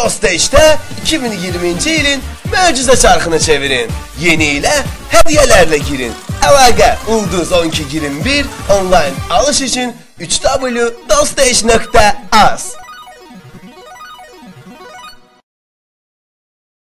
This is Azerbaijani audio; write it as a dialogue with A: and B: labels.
A: Dostdaş'da 2020-ci ilin möcüzə çarxını çevirin. Yeni ilə hədiyyələrlə girin. Əlaqə Ulduz 1221 onlayn alış üçün www.dostdash.az